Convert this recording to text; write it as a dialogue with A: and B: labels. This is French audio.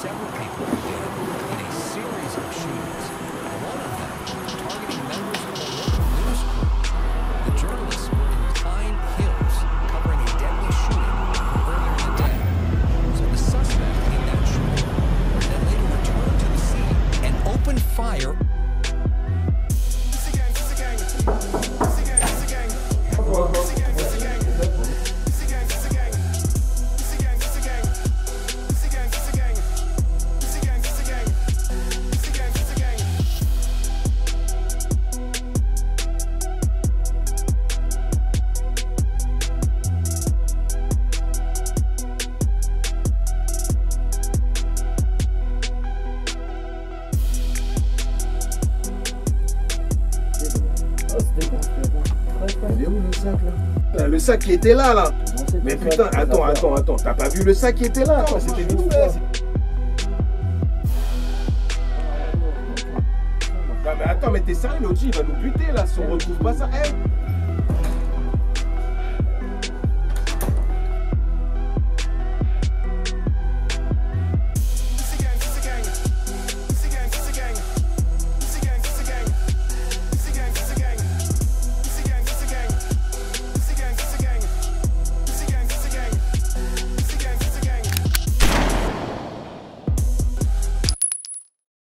A: several people were dead in a series of shootings, one of them targeting members of a local news crew. The journalists were in Pine Hills, covering a deadly shooting from earlier in the day. So the suspect in that shooting then later returned to the scene and opened fire.
B: Il est où le sac là? Le sac qui était là. Mais putain, attends. T'as pas vu le sac qui était là? C'était vite fait. Non mais attends, mais t'es sérieux, l'autre il va nous buter là si on retrouve pas ça. Hey,